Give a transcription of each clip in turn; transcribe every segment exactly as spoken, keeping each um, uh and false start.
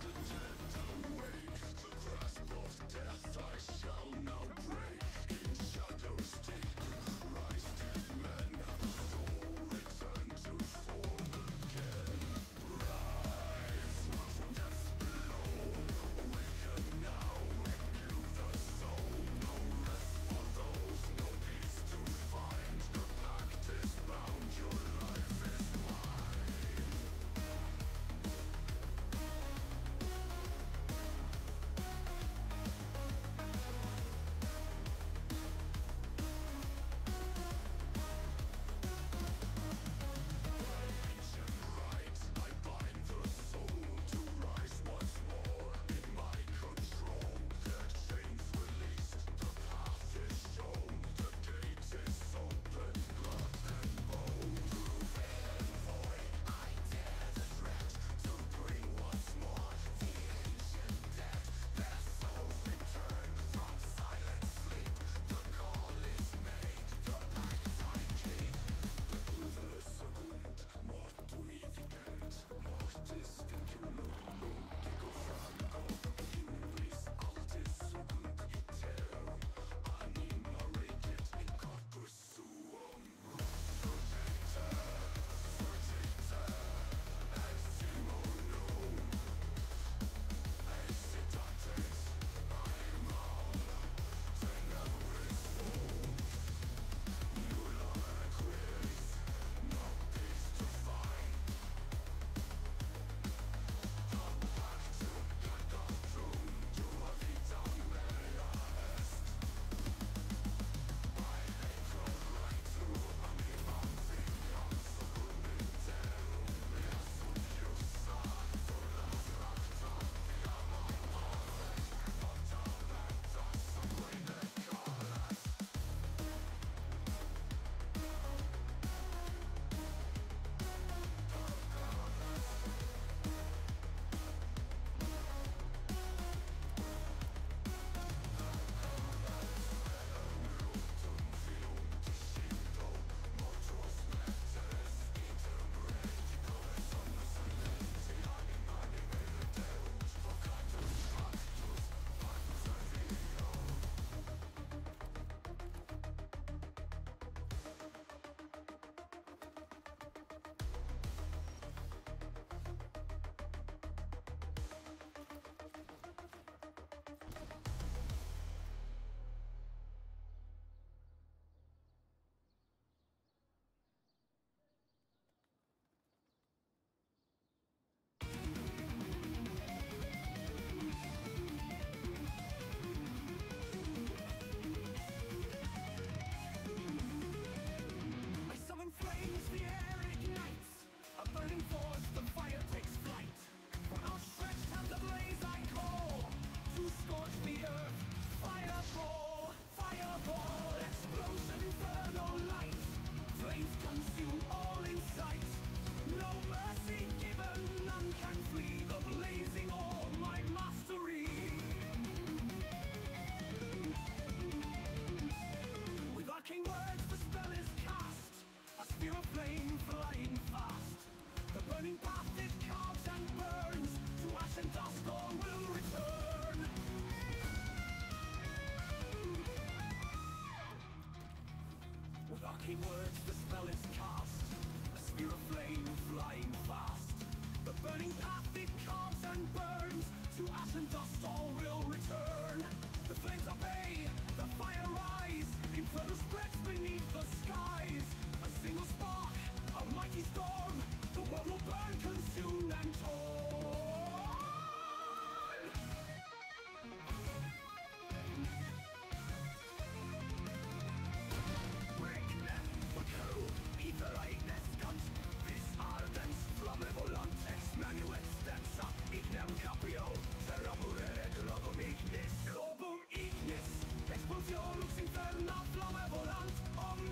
Explosion, lux inferna, flamme volant. Om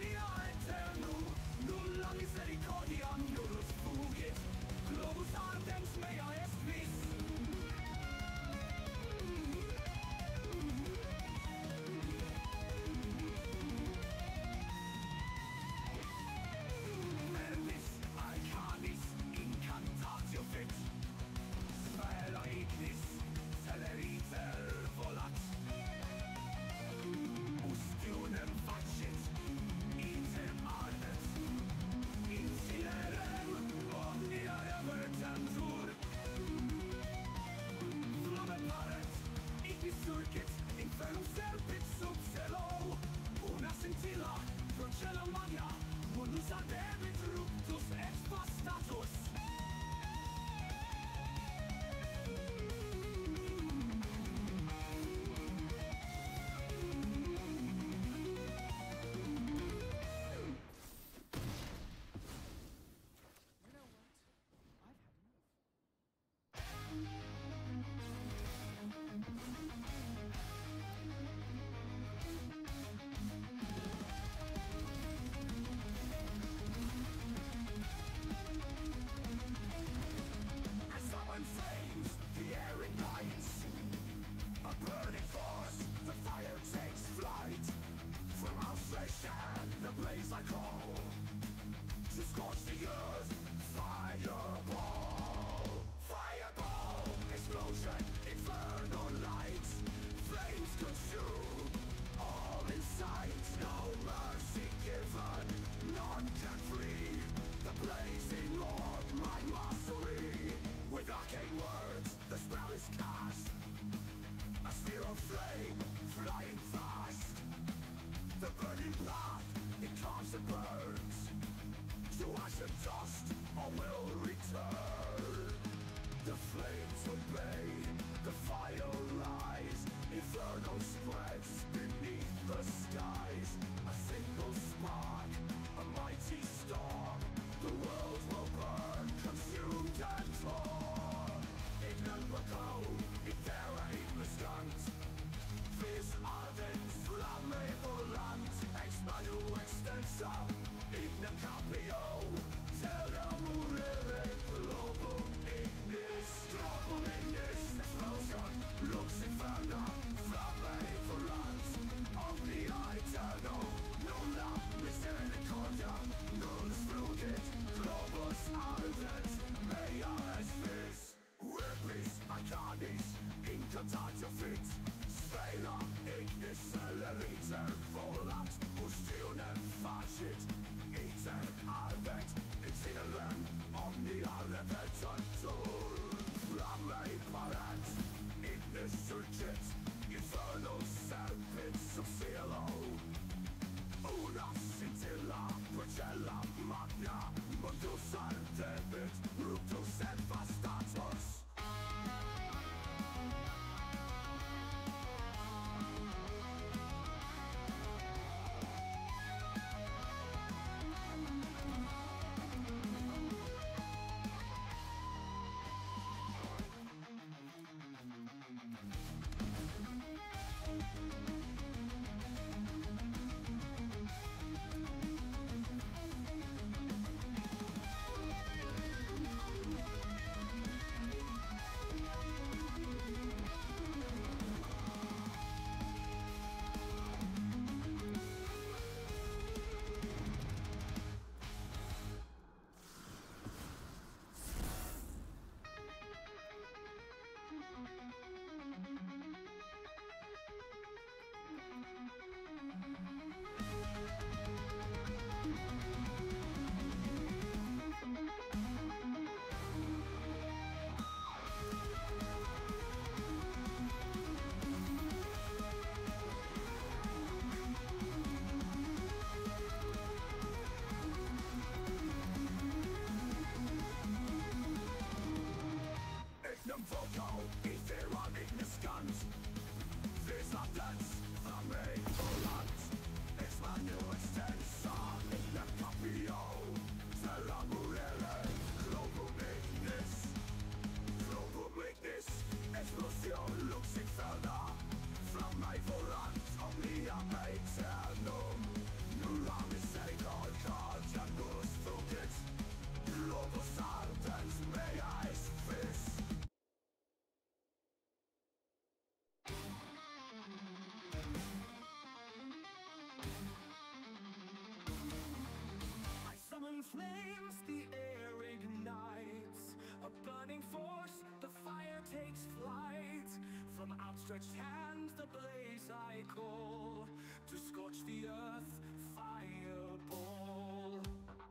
outstretched hand the blaze I call, to scorch the earth, fireball.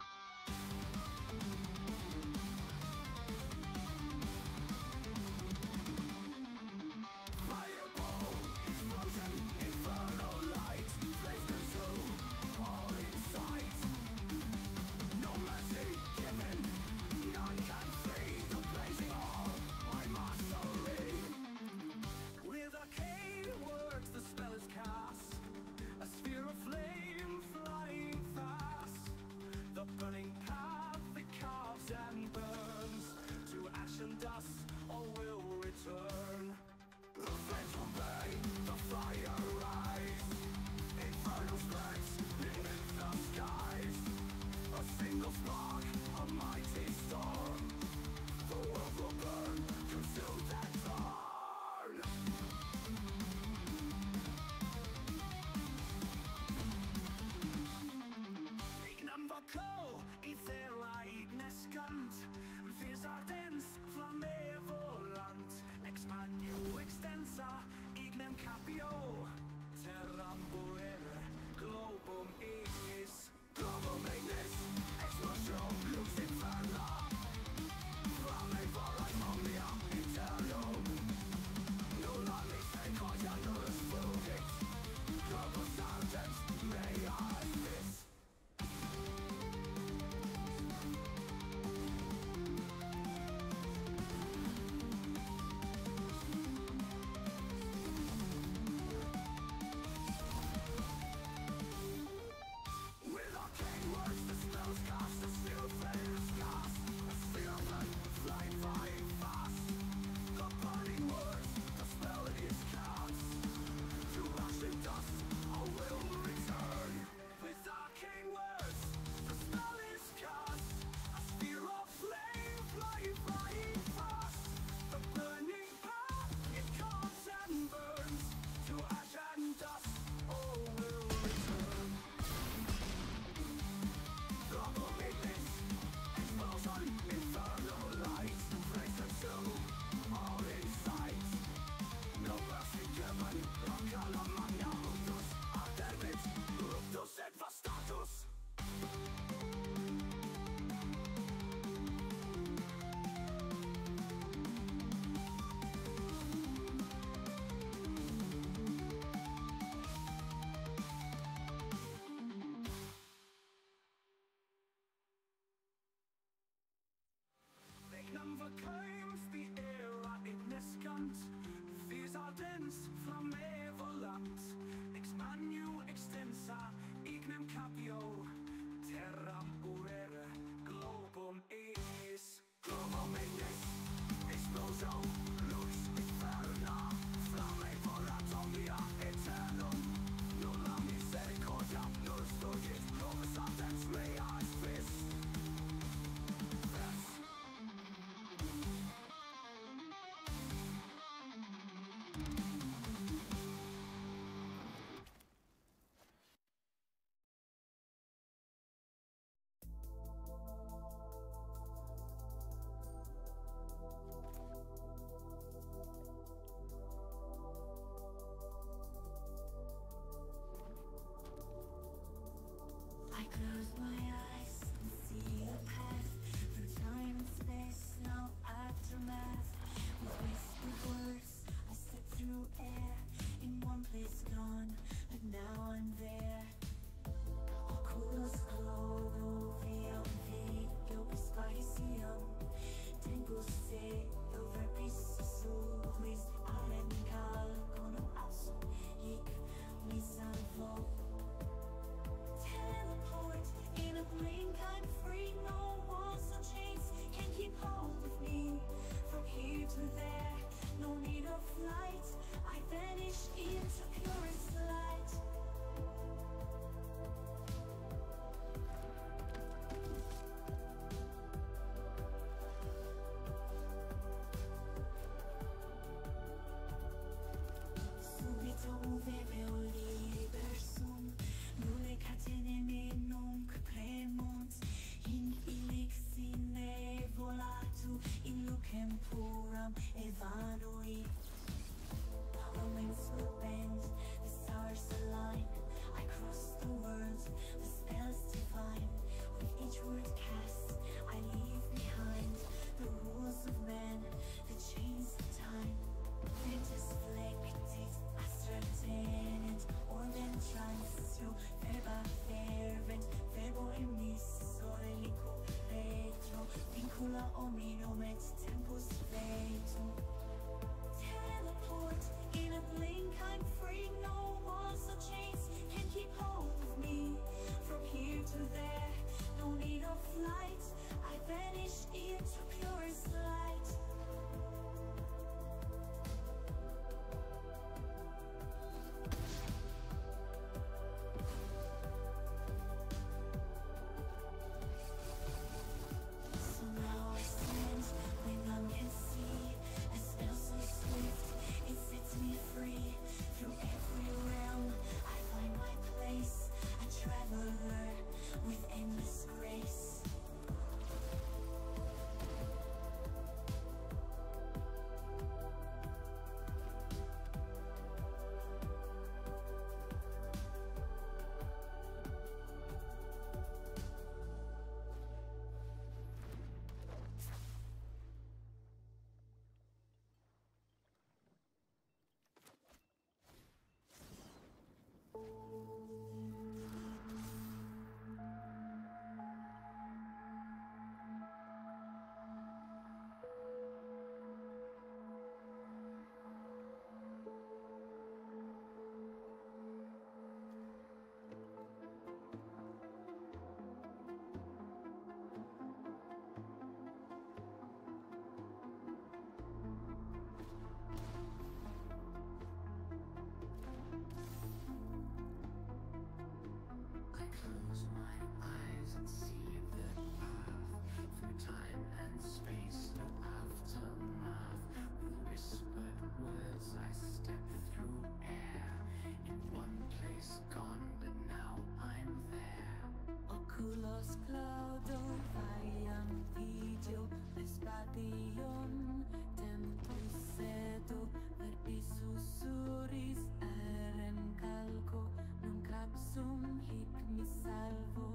Fireball, explosion, infernal light, flames consume all in sight. No mercy given, none can free the blazing all my mastery. With arcane words the spell is cast, a sphere of flame flying fast. The burning path it carves and burns, to ash and dust all will return. The flames will burn, the fire rise, infernal spreads beneath the skies. A single spark, a mighty storm, the world will burn, consumed and torn. Ignam vacó i ddelai nesgant, fes ardens flammevolant, ex manu extensa ignem capio, terram buere globum ignis. Global ignis, explosion lux inferna, flamme vorat omnia eternum. Nulla mister coia nullus fugit, global sentence mea ignis. claudo faiam video espation tempus sedo verbi sussurris eren calco non capsum hic mi salvo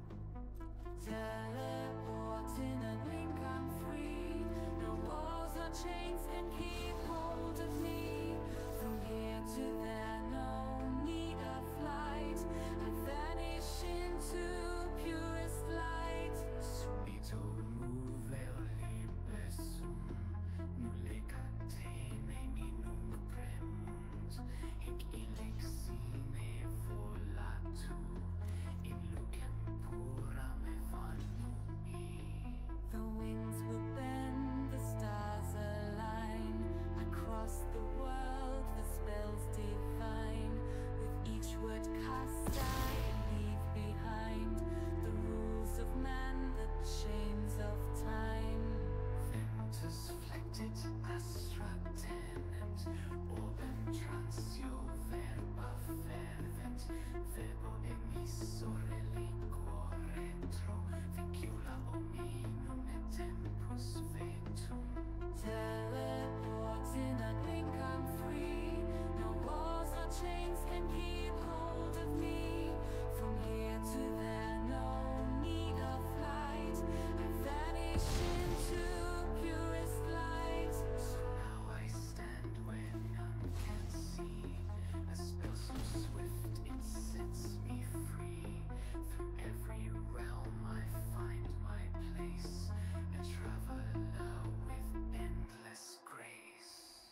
teleporting and link I'm free no walls or chains can keep hold of me from here to there no need of flight I vanish into purest light subito mover libessum nulle catene minum premunt hic elixine volatu in lucem pura me vannui the winds will bend the stars align across the world the spells divine with each word cast I leave behind the rules of man the chains of time ventus flectit astra tenent orbem transio verba fervent verbo emisso reliquor retro vicula hominum et tempus vetum teleporting and link I'm free no walls or chains can keep hold of me from here to there no need of flight I vanish into purest light so now I stand where none can see a spell so swift it sets me free through every realm I find my place a traveler with endless grace.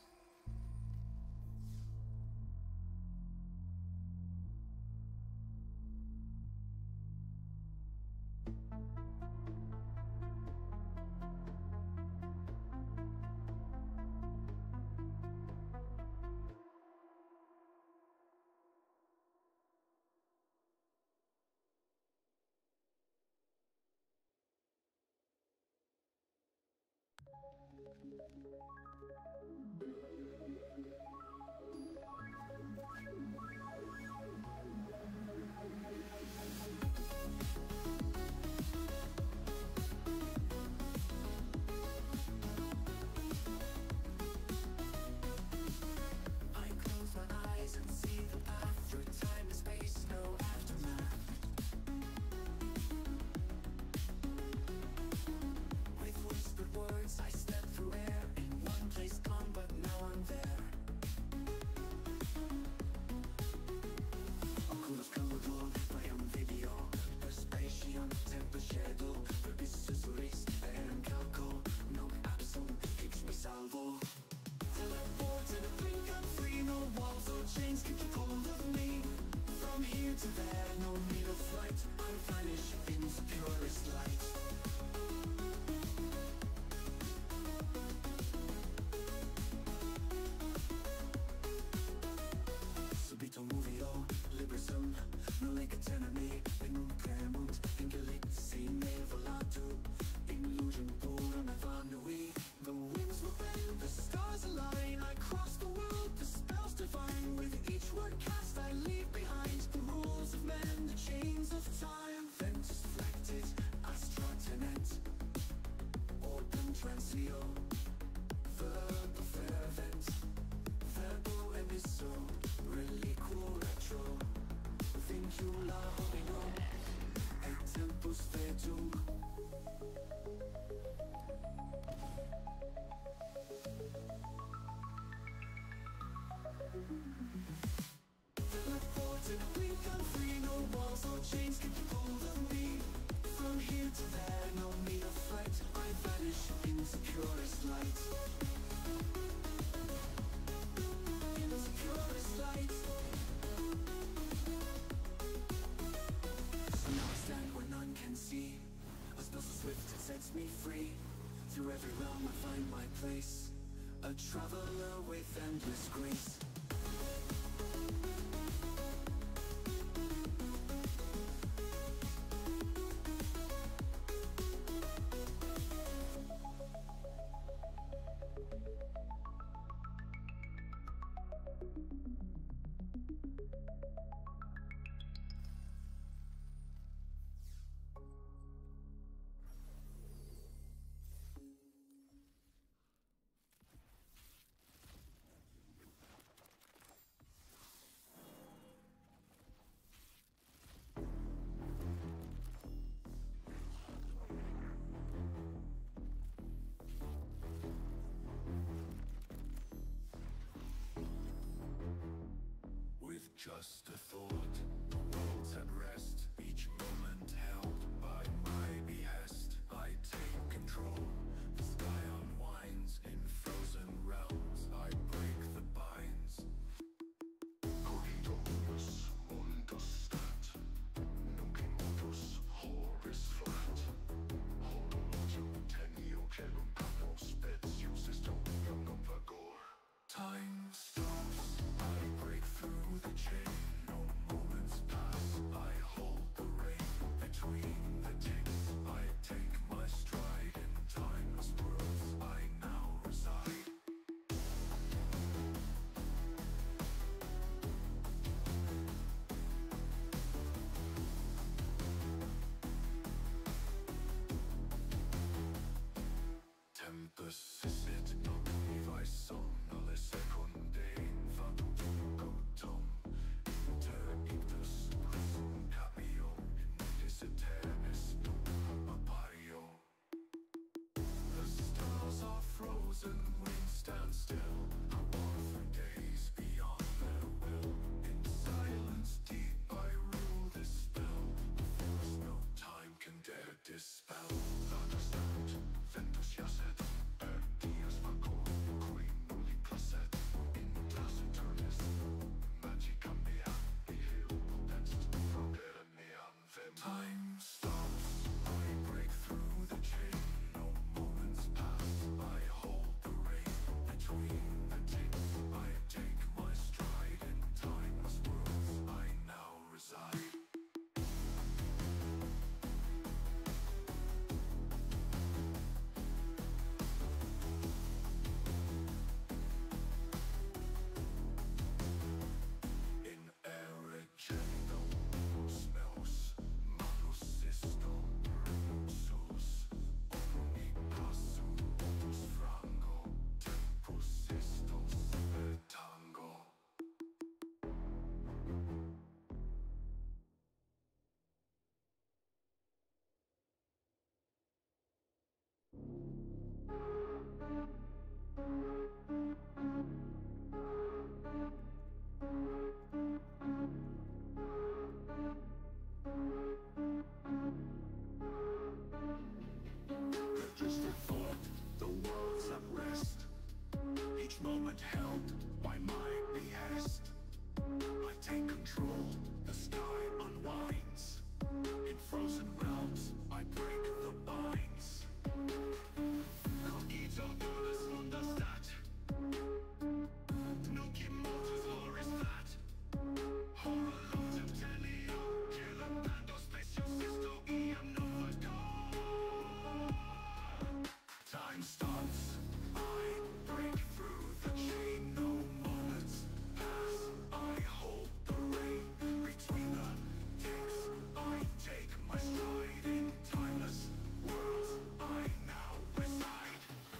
I close my eyes and see the path through time and space, no aftermath. With whispered words I step through air in one place gone but now I'm there. Oculus caudo, faiam video perspation tempus shadow verbis sussurris eram calco non absum hic mi salvo teleported a blink I'm free no walls or chains can keep hold of me from here to there no need of flight I vanish into purest light subito movio libersum nulle catene minum premunt in elixine volatu in illusion pura me vannui the winds will bend the stars align I cross the world the spells divine with each word cast I leave behind the rules of men the chains of time ventus flectit astra tenent orbem transio verbo fervent verbo emisso reliquo retro vincula hominum et tempus vetum teleported blink I'm free no walls or chains can keep hold of me from here to there no need of flight I vanish into purest light into purest light so now I stand where none can see a spell so swift it sets me free through every realm I find my place a traveler with endless grace. just a thought. The world's at rest, each moment held by my behest. I take control, the sky unwinds in frozen realms. I break the binds. Corridorus mundus stat, nunc in modus horis flat. Horologium tenio celum panos spetium systemium non vagor. Time stops, I break through the chain. No moments pass, I hold the rein. Between the ticks, I take my stride. In timeless worlds, I now reside. Tempus sisit non vivae somnole secunde infadutum inter ictus prisum capio in mundis aeternis nunc appario. The stars are frozen, winds stand still. I walk through days beyond their will. In silence deep I rule this spell, a force no time can dare dispel. Understand, ventus jacet, per dias vacor, qui nulli placet, in taciturnis, magica mea, nihil potensum fraudere meam vem. Time stops, I break through the chain. No moments pass, I hold the rein. Between the ticks, I take my stride. In timeless worlds, I now reside. In erigendo smells malus sisto sus omni passu opus frango tempus sistos tango. Just a thought, the world's at rest, each moment held by my behest. I take control, the sky unwinds. In frozen realms, I break the binds. Corridorus mundus stat, nunc in modus horis flat. Horologium tenio celum panos spetium systemium non vagor. Time stops, I break through the chain. No moments pass, I hold the rein. Between the ticks, I take my stride. In timeless worlds, I now reside.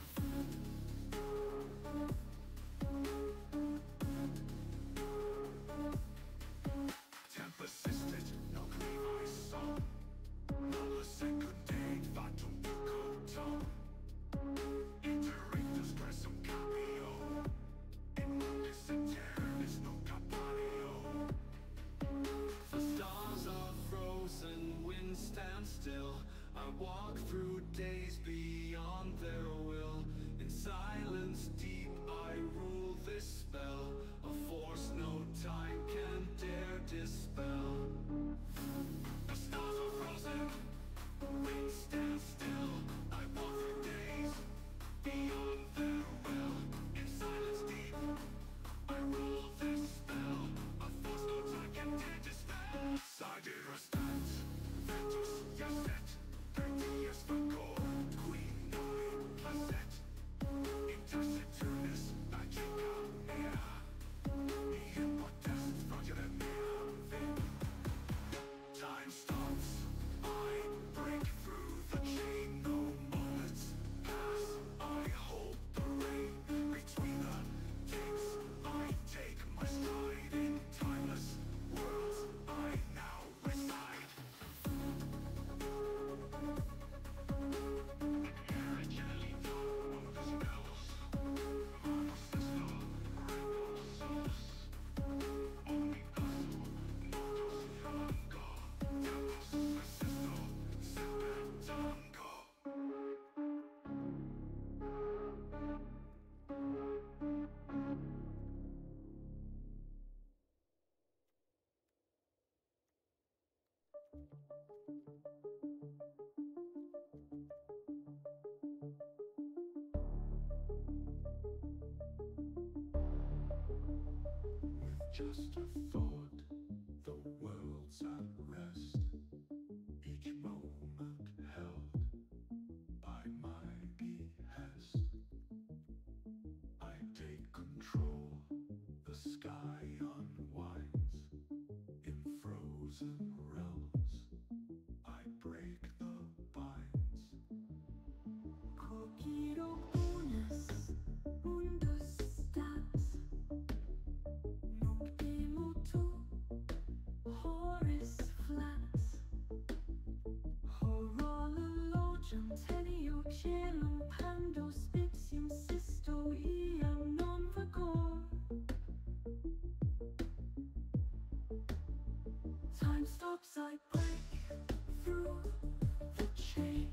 Tempus sistit non vivae somnole secunde infatum ducutum inter ictus prisum capio in mundis aeternis nunc appario. The stars are frozen, winds stand still. I walk through days beyond their will. In silence deep I rule this spell, a force no time can dare dispel. The stars are frozen, winds stand still. I walk through days beyond their will. In silence deep I rule this spell, a force no time can dare dispel. Sidereus stat, ventus jacet, per dias vacor, qui nulli placet, in taciturnis magica mea, nihil potest fraudere meam vim. Time stops, I break through the chain. With just a thought, the world's at rest, each moment held by my behest. I take control, the sky unwinds in frozen realms. I break the binds. 거기로 보냈어 mundus stats 눈빛 모두 Horace flats horror 좀 테니오 킬럼 판도스 빅심 시스토 이양 non vigor time stops I break through the chain.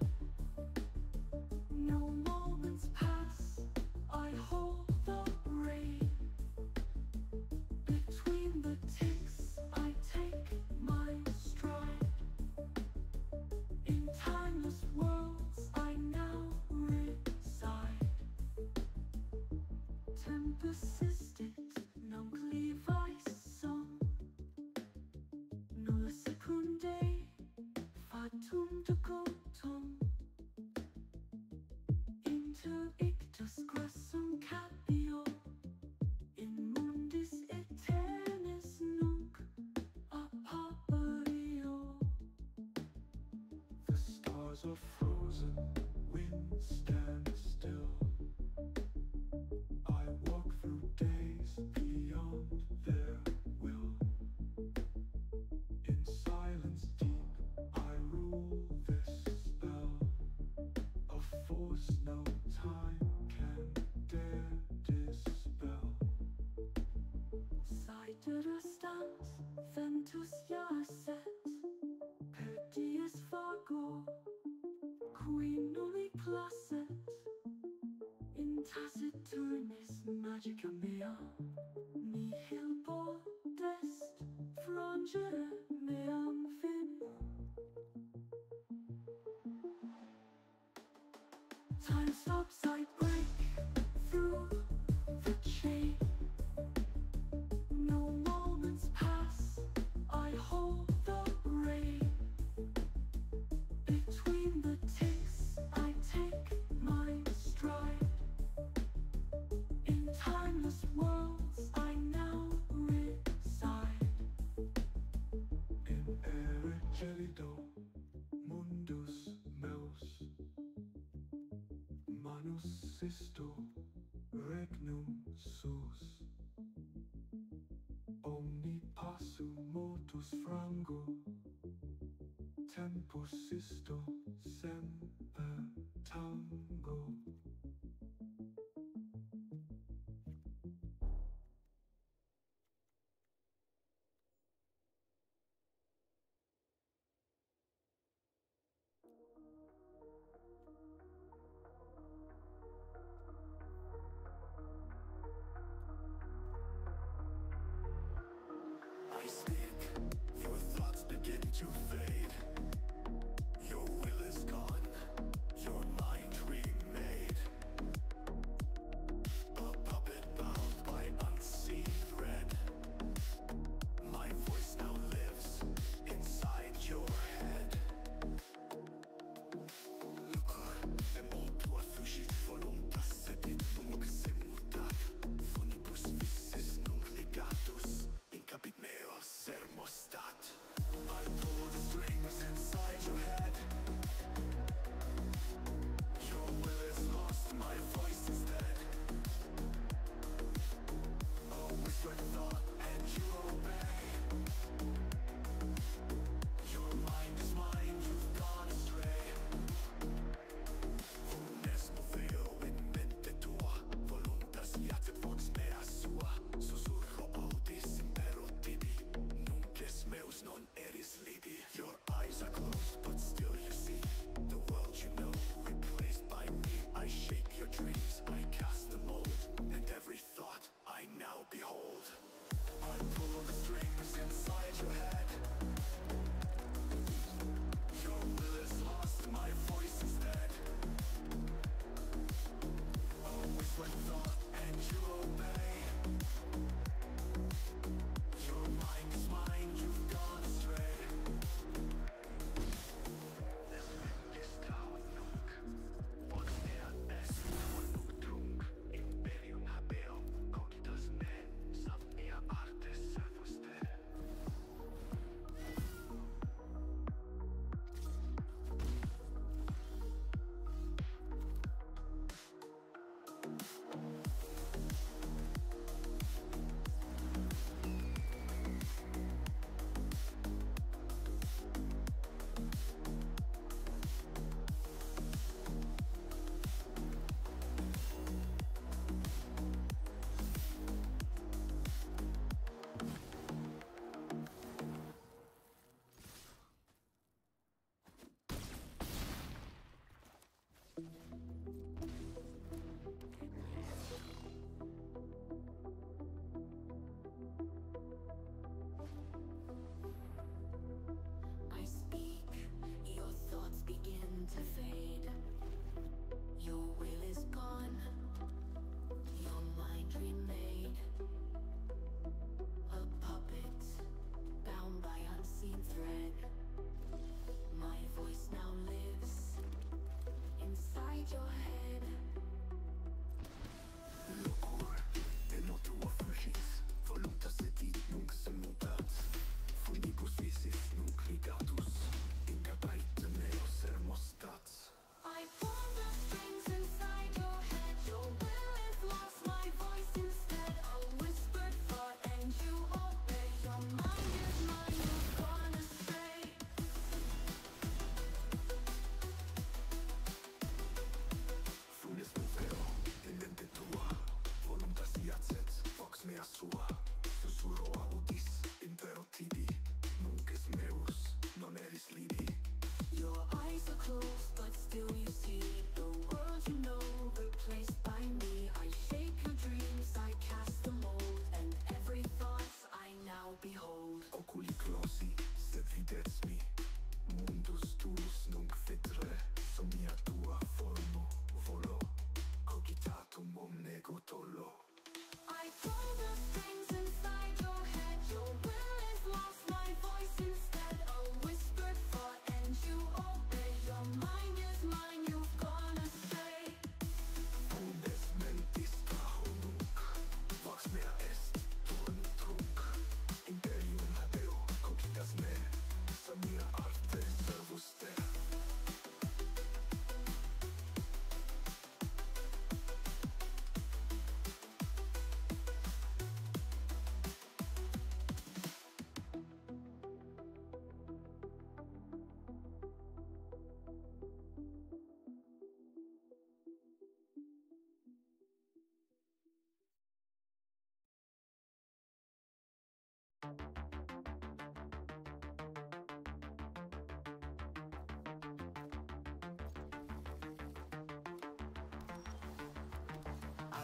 No moments pass, I hold the rein. Between the ticks, I take my stride. In timeless worlds, I now reside. Tempestistic, non clivaison. Nulla secundae, fatum de cotum. Inter ictus grassum capio, in mundis aeternis nunc appario. The stars are frozen, winds stand still. I walk through days beyond their will. In silence deep, I rule this spell. A force no time can dare dispel. Cited stans, ventus jacet, perdius vago, qui nulli placet. In taciturnis magica mea, nihil potest frangere meam fin. Time stops, I break through the chain. No moments pass, I hold the rein. Between the ticks, I take my stride. In timeless worlds, I now reside. In ere gelido, mundus meus, manus sisto, regnum sus. Omni passu motus frango, tempus sisto semper tango. I speak, your thoughts begin to fade. Your will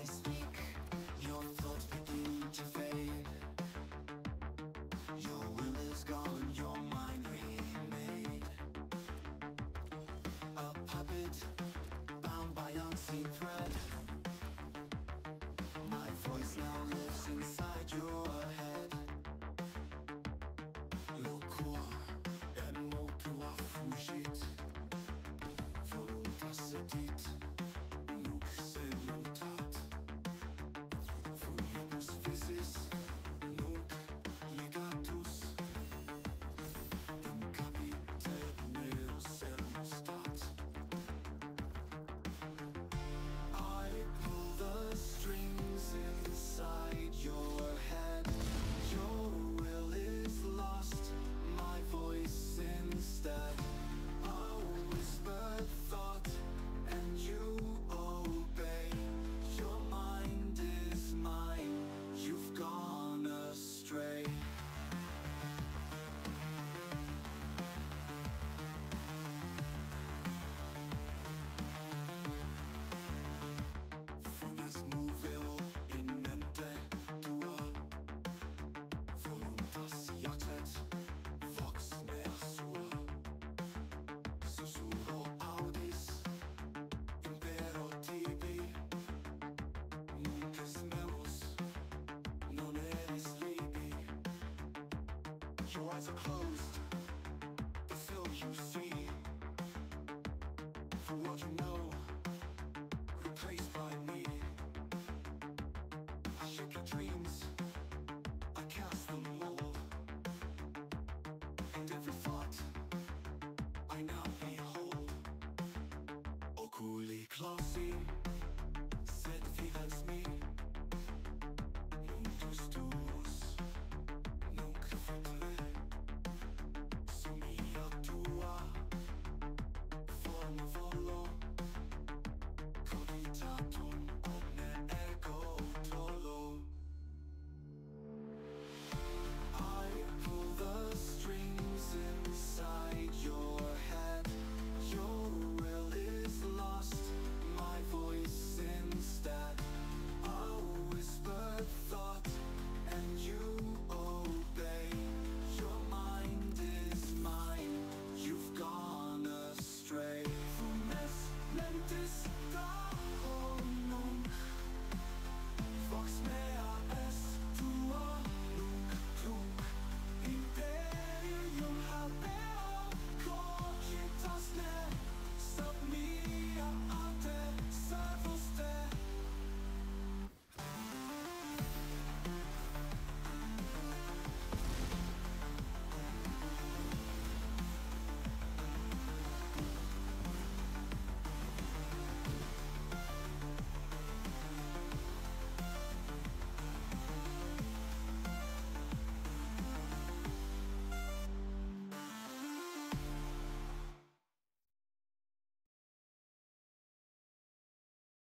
speak, your thoughts begin to fade. Your will is gone, your mind remade. A puppet bound by unseen thread. My voice now lives inside your head. Le corps est le mot pour affoucher. Volontas dit, nous c'est l'autat. Furibus visis, nunc legatus. In capite neo sermustat. I pull the strings inside your head. Your will is lost, my voice instead. A whispered thought, and you obey. Your mind is mine, you've gone astray. Funes moveo in mente tua. Voluntas iacet, vox mea sua. Susurro audis, impero tibi. Nunc es meus, non eris libi. Your eyes are closed, but still you see. For what you know, replaced by me. I shake your dreams,